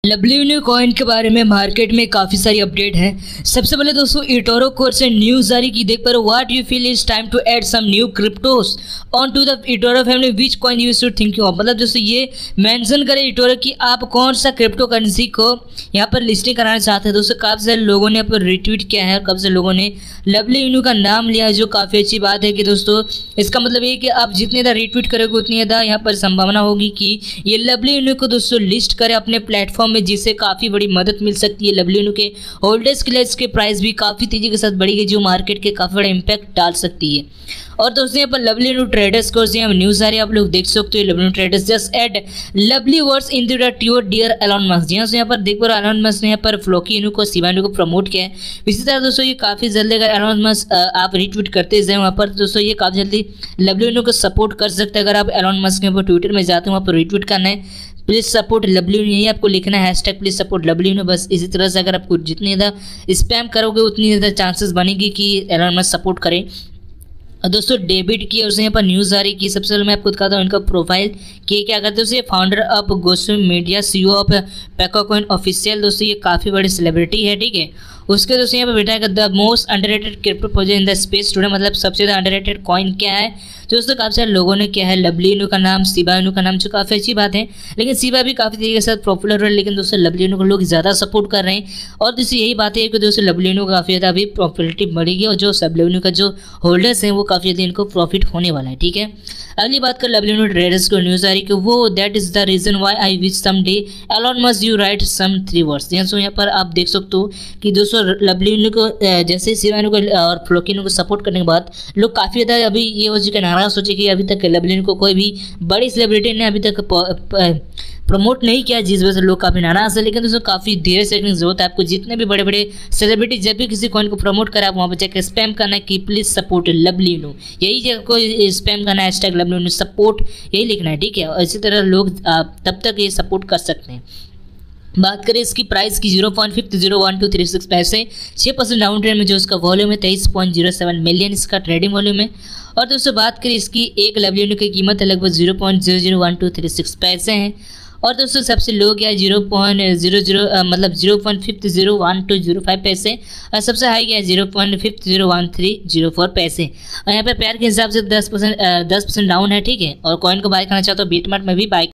Lovely unique coin के बारे में मार्केट में काफ़ी सारी अपडेट है। सबसे पहले दोस्तों इटोरो कोर्स से न्यूज़ जारी की देख पर what you feel is time to add some new cryptos on to the eToro family which coin you should think of. मतलब दोस्तों ये मेंशन करे इटोरो कि आप कौन सा क्रिप्टो करेंसी को यहाँ पर लिस्टिंग कराना चाहते हैं। दोस्तों काफ़ी सारे लोगों ने यहाँ पर रिट्वीट किया है और काफ़ी सारे लोगों ने लवली यूनिक का नाम लिया है, जो काफ़ी अच्छी बात है कि दोस्तों इसका मतलब ये कि आप जितने ज़्यादा रिट्वीट करोगे उतनी ज़्यादा यहाँ पर संभावना होगी कि ये लवली यूनिक को दोस्तों लिस्ट करे अपने प्लेटफॉर्म में, जिससे काफ़ी बड़ी मदद मिल सकती है। लवली यूनिक के होल्डर्स के लिए इसके प्राइस भी काफ़ी तेजी के साथ बढ़ेगी, जो मार्केट के काफ़ी बड़ा इंपैक्ट डाल सकती है। और दोस्तों यहाँ पर लवली यूनिक ट्रेडर्स को यहाँ न्यूज़ आ रही है, आप लोग देख सकते हो। Lovely unique traders just add lovely words in the your dear Elon Musk. यहाँ पर देख पा एलन मस्क ने यहाँ पर फ्लोकी यूनिक को शिबा यूनिक को प्रमोट किया है। इसी तरह दोस्तों ये काफ़ी जल्दी अगर एलन मस्क आप रिट्वीट करते जाए वहाँ पर दोस्तों ये काफ़ी जल्दी लवली यूनिक को सपोर्ट कर सकते हैं। अगर आप एलन मस्क के ऊपर ट्विटर में जाते हैं वहाँ पर रिट्वीट करना है प्लीज़ सपोर्ट लवली यूनिक, यही आपको लिखना है hashtag please support lovely unique. बस इसी तरह से अगर आपको जितनी ज़्यादा स्पैम करोगे उतनी ज़्यादा चांसेस बनेगी कि एलन मस्क सपोर्ट करें। और दोस्तों डेबिट की और यहाँ पर न्यूज़ आ रही कि सबसे पहले मैं आपको दिखाता हूँ इनका प्रोफाइल कि क्या करते हैं। फाउंडर ऑफ गोसम मीडिया, सीईओ ऑफ पेकोकॉइन ऑफिशियल। दोस्तों ये काफ़ी बड़ी सेलिब्रिटी है, ठीक है। उसके दोस्तों यहाँ पर बेटा है the most underrated crypto project in the space today. मतलब सबसे ज़्यादा अंडररेटेड कॉइन क्या है, तो दोस्तों काफ़ी सारे लोगों ने क्या है लवली यूनिक का नाम, शिबा यूनिक का नाम, जो काफ़ी अच्छी बात है। लेकिन शिबा भी काफ़ी तरीके के साथ पॉपुलर हो रहा है, लेकिन दोस्तों लवली यूनिक को लोग ज़्यादा सपोर्ट कर रहे हैं। और दोस्तों यही बात है कि दोस्तों लवली यूनिक काफ़ी ज़्यादा अभी प्रॉफिटेबिलिटी बढ़ेगी और जो सब लवली यूनिक का जो होल्डर्स हैं वो काफ़ी ज़्यादा इनको प्रॉफिट होने वाला है, ठीक है। अगली बात कर लवली यूनिक ट्रेडर्स को न्यूज़ आ रही कि वो that is the reason why I wish some day Elon Musk you write some 3 words. यहाँ पर आप देख सकते हो कि दोस्तों लवली यूनिक को जैसे शिबा यूनिक को और फ्लोकी यूनिक को सपोर्ट करने के बाद लोग काफ़ी ज़्यादा अभी ये हो चुके नाराज सोचे कि अभी तक लवली यूनिक को कोई भी बड़ी सेलिब्रिटी ने अभी तक प्रमोट नहीं किया, जिस वजह से लोग काफ़ी नाराज है। लेकिन दोस्तों काफ़ी देर से जरूरत है आपको, जितने भी बड़े बड़े सेलिब्रिटी जब भी किसी कॉइन को प्रमोट करें आप वहाँ पर जाकर स्पैम करना है कि प्लीज़ सपोर्ट लवली यूनिक, यही जगह को स्पैम करना है हैशटैग लवली यूनिक सपोर्ट, यही लिखना है, ठीक है। और इसी तरह लोग तब तक ये सपोर्ट कर सकते हैं। बात करें इसकी प्राइस की 0.501236 पैसे, 6% डाउन ट्रेंड में जो उसका वॉल्यूम है 23.07 मिलियन इसका ट्रेडिंग वॉल्यूम है। और दोस्तों बात करें इसकी एक लवली यूनिक की कीमत है लगभग 0.001236 पैसे हैं। और दोस्तों सबसे लो क्या है 0.00 मतलब 0.501205 पैसे, और सबसे हाई क्या है 0.501304 पैसे। और यहाँ पे पेयर के हिसाब से 10% डाउन है, ठीक है। और कॉइन को बाय करना चाहते हो बीटमार्ट में भी बाय